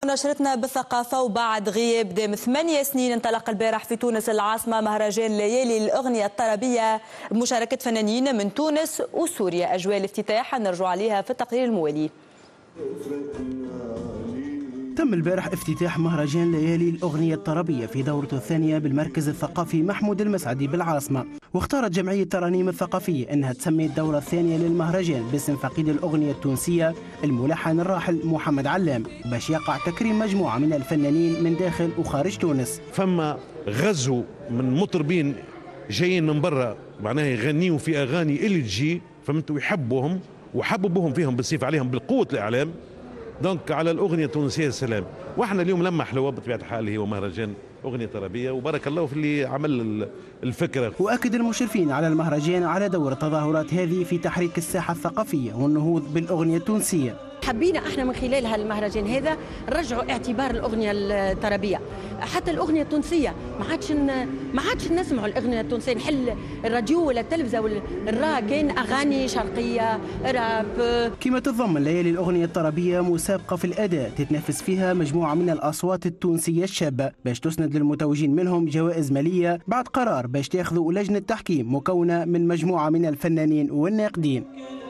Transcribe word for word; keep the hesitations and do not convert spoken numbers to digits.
نشرتنا بالثقافة. وبعد غياب دام ثمانية سنين انطلق البارح في تونس العاصمة مهرجان ليالي الأغنية الطربية بمشاركة فنانين من تونس وسوريا. أجواء الافتتاح نرجع عليها في التقرير الموالي. تم البارح افتتاح مهرجان ليالي الأغنية الطربية في دورته الثانية بالمركز الثقافي محمود المسعدي بالعاصمة، واختارت جمعية ترانيم الثقافية أنها تسمي الدورة الثانية للمهرجان باسم فقيد الأغنية التونسية الملحن الراحل محمد علام، باش يقع تكريم مجموعة من الفنانين من داخل وخارج تونس. فما غزو من مطربين جايين من برا معناها يغنيوا في أغاني اللي تجي فهمتوا ويحبوهم وحببوهم فيهم بالصيف عليهم بالقوة الإعلام. دونك على الأغنية التونسية السلام. واحنا اليوم لما حلوة بطبيعة الحال هو مهرجان أغنية طربية وبارك الله في اللي عمل الفكرة. وأكد المشرفين على المهرجان على دور التظاهرات هذه في تحريك الساحة الثقافية والنهوض بالأغنية التونسية. حبينا احنا من خلال هالمهرجان هذا نرجعوا اعتبار الاغنيه الطربيه، حتى الاغنيه التونسيه ما عادش ما عادش نسمعوا الاغنيه التونسيه، نحل الراديو ولا التلفزه ولا الرا كاين اغاني شرقيه راب. كما تتضمن ليالي الاغنيه الطربيه مسابقه في الاداء تتنافس فيها مجموعه من الاصوات التونسيه الشابه باش تسند للمتوجين منهم جوائز ماليه بعد قرار باش تاخذوا لجنه تحكيم مكونه من مجموعه من الفنانين والناقدين.